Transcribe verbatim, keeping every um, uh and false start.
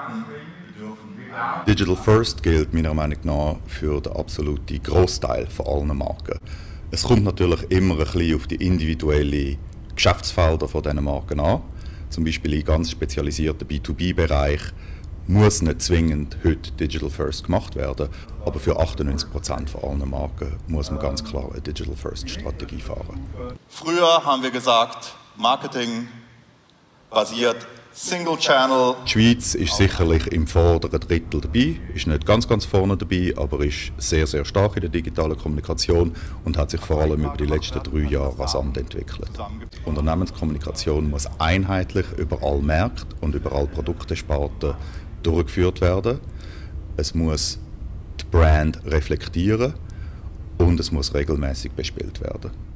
Digital First gilt meiner Meinung nach für den absoluten Großteil von allen Marken. Es kommt natürlich immer ein bisschen auf die individuellen Geschäftsfelder von diesen Marken an. Zum Beispiel in ganz spezialisierten B zwei B-Bereich muss nicht zwingend heute Digital First gemacht werden, aber für achtundneunzig Prozent von allen Marken muss man ganz klar eine Digital First Strategie fahren. Früher haben wir gesagt, Marketing basiert Single Channel. Die Schweiz ist sicherlich im vorderen Drittel dabei, ist nicht ganz ganz vorne dabei, aber ist sehr sehr stark in der digitalen Kommunikation und hat sich vor allem über die letzten drei Jahre rasant entwickelt. Unternehmenskommunikation muss einheitlich über alle Märkte und über alle Produktesparten durchgeführt werden. Es muss die Brand reflektieren und es muss regelmäßig bespielt werden.